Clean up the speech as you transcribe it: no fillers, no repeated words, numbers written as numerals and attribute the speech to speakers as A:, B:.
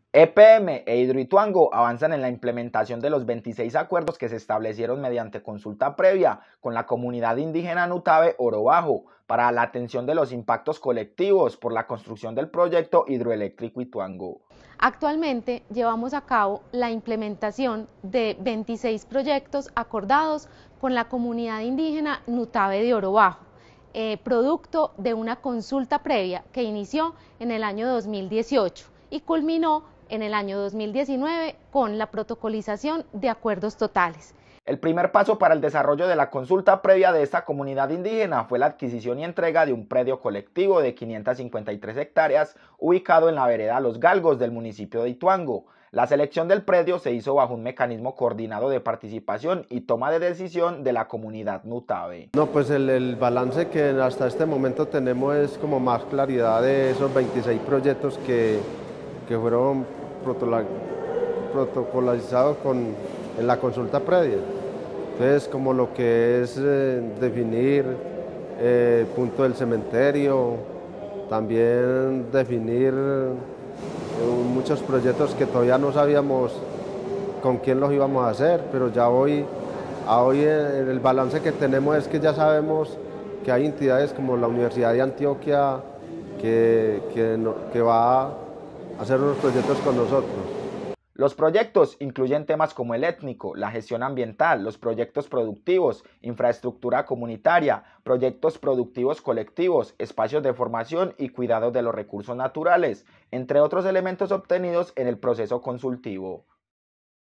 A: EPM e Hidroituango avanzan en la implementación de los 26 acuerdos que se establecieron mediante consulta previa con la comunidad indígena Nutabe Oro Bajo para la atención de los impactos colectivos por la construcción del proyecto hidroeléctrico Ituango.
B: Actualmente llevamos a cabo la implementación de 26 proyectos acordados con la comunidad indígena Nutabe de Oro Bajo, producto de una consulta previa que inició en el año 2018 y culminó en el año 2019 con la protocolización de acuerdos totales.
A: El primer paso para el desarrollo de la consulta previa de esta comunidad indígena fue la adquisición y entrega de un predio colectivo de 553 hectáreas ubicado en la vereda Los Galgos del municipio de Ituango. La selección del predio se hizo bajo un mecanismo coordinado de participación y toma de decisión de la comunidad Nutabe.
C: No, pues el balance que hasta este momento tenemos es como más claridad de esos 26 proyectos que fueron protocolizados en la consulta previa. Entonces, como lo que es definir el punto del cementerio, también definir muchos proyectos que todavía no sabíamos con quién los íbamos a hacer, pero ya hoy el balance que tenemos es que ya sabemos que hay entidades como la Universidad de Antioquia que va a hacer unos proyectos con nosotros.
A: Los proyectos incluyen temas como el étnico, la gestión ambiental, los proyectos productivos, infraestructura comunitaria, proyectos productivos colectivos, espacios de formación y cuidado de los recursos naturales, entre otros elementos obtenidos en el proceso consultivo.